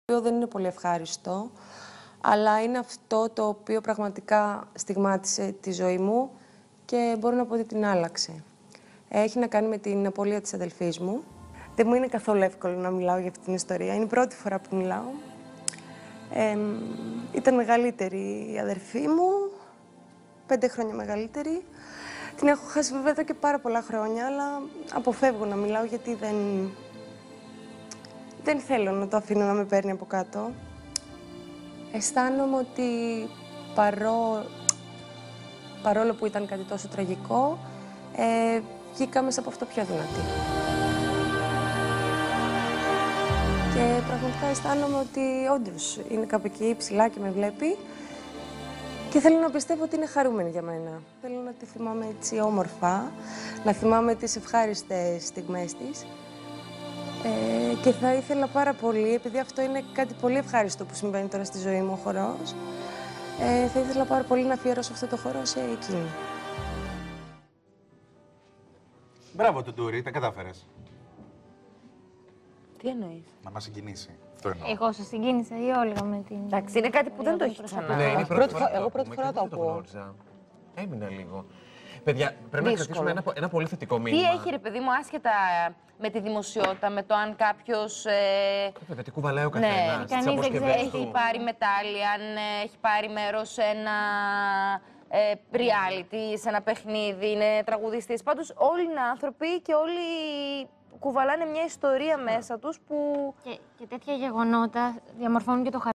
Δεν είναι πολύ ευχάριστο, αλλά είναι αυτό το οποίο πραγματικά στιγμάτισε τη ζωή μου και μπορώ να πω ότι την άλλαξε. Έχει να κάνει με την απώλεια της αδελφής μου. Δεν μου είναι καθόλου εύκολο να μιλάω για αυτή την ιστορία. Είναι η πρώτη φορά που μιλάω. Ήταν μεγαλύτερη η αδερφή μου, 5 χρόνια μεγαλύτερη. Την έχω χάσει βέβαια εδώ και πάρα πολλά χρόνια, αλλά αποφεύγω να μιλάω γιατί δεν θέλω να το αφήνω να με παίρνει από κάτω. Αισθάνομαι ότι παρόλο που ήταν κάτι τόσο τραγικό, βγήκα μέσα από αυτό πιο δυνατή. Και πραγματικά αισθάνομαι ότι όντως είναι κάπου εκεί ψηλά και με βλέπει και θέλω να πιστεύω ότι είναι χαρούμενη για μένα. Θέλω να τη θυμάμαι έτσι όμορφα, να θυμάμαι τις ευχάριστες στιγμές της. Και θα ήθελα πάρα πολύ, επειδή αυτό είναι κάτι πολύ ευχάριστο που συμβαίνει τώρα στη ζωή μου, ο χορός, θα ήθελα πάρα πολύ να αφιερώσω αυτό το χορό σε εκείνη. Μπράβο, Τουντούρη, τα κατάφερες. Τι εννοείς? Να μας συγκινήσει. Αυτό εννοώ. Εγώ σας συγκίνησα ή Όλγα με την... Εντάξει, είναι κάτι που δεν το έχει ξανά. Ναι, είναι η πρώτη φορά. Εγώ πρώτη φορά το ακούω. Έμεινα λίγο. Παιδιά, πρέπει να κρατήσουμε ένα πολύ θετικό μήνυμα. Τι έχει, ρε παιδί μου, άσχετα με τη δημοσιότητα, με το αν κάποιος. Βέβαια, τι κουβαλάει ο καθένας. κανείς δεν ξέρει. Έχει πάρει μετάλλια, αν έχει πάρει μέρος σε ένα reality, σε ένα παιχνίδι, είναι τραγουδιστής. Πάντως, όλοι είναι άνθρωποι και όλοι κουβαλάνε μια ιστορία μέσα τους που. Και τέτοια γεγονότα διαμορφώνουν και το χαρακτήρα.